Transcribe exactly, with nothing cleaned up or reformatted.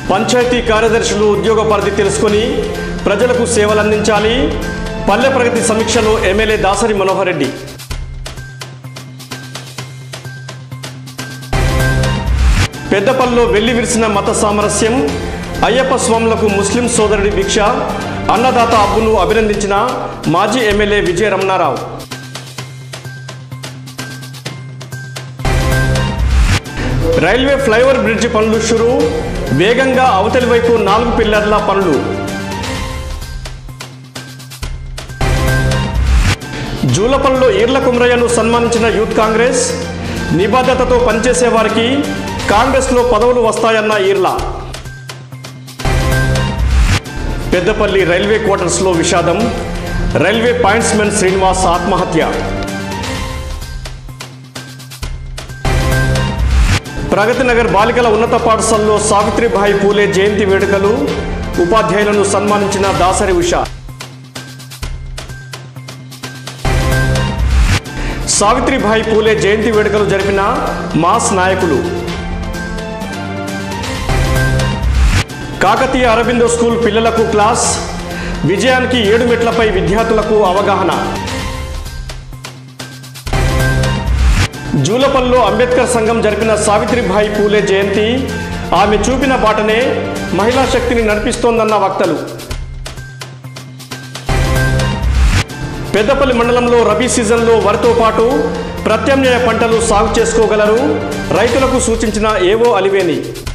పంచాయతీ కార్యదర్శులు ఉద్యోగ పరిధి తెలుసుకొని ప్రజలకు సేవలు అందించాలి. పల్లె ప్రగతి సమీక్షలో ఎమ్మెల్యే దాసరి మనోహర్ రెడ్డి. పెద్దపల్లిలో వెళ్లి విరిసిన మత సామరస్యం. అయ్యప్ప స్వాములకు ముస్లిం సోదరుడి దీక్ష. అన్నదాత అబ్బును అభినందించిన మాజీ MLA Vijaya Ramana Rao. Railway flyover bridge పనులు షురు. వేగంగా అవతలి వైపు నాలుగు పిల్లర్ల పనులు. జూలపల్లిలో ఈర్ల కుమరయ్యను సన్మానించిన యూత్ కాంగ్రెస్. నిబద్ధతతో పనిచేసే వారికి కాంగ్రెస్లో పదవులు వస్తాయన్న ఈర్ల. పెద్దపల్లి రైల్వే క్వార్టర్స్లో విషాదం. రైల్వే పాయింట్స్మెన్ శ్రీనివాస్ ఆత్మహత్య. ప్రగతి నగర్ బాలికల ఉన్నత పాఠశాలలో సావిత్రిబాయి పూలే జయంతి వేడుకలు. ఉపాధ్యాయులను సన్మానించిన దాసరి ఉష. సావిత్రిబాయి పూలే జయంతి వేడుకలు జరిపిన మాస్ నాయకులు. కాకతీయ అరబిందో స్కూల్ పిల్లలకు క్లాస్. విజయానికి ఏడు మెట్లపై విద్యార్థులకు అవగాహన. జూలపల్లిలో అంబేద్కర్ సంఘం జరిపిన సావిత్రిబాయి పూలే జయంతి. ఆమె చూపిన బాటనే మహిళా శక్తిని నడిపిస్తోందన్న వక్తలు. పెద్దపల్లి మండలంలో రబీ సీజన్లో వరితో పాటు ప్రత్యామ్నాయ పంటలు సాగు చేసుకోగలరు. రైతులకు సూచించిన ఏవో అలివేని.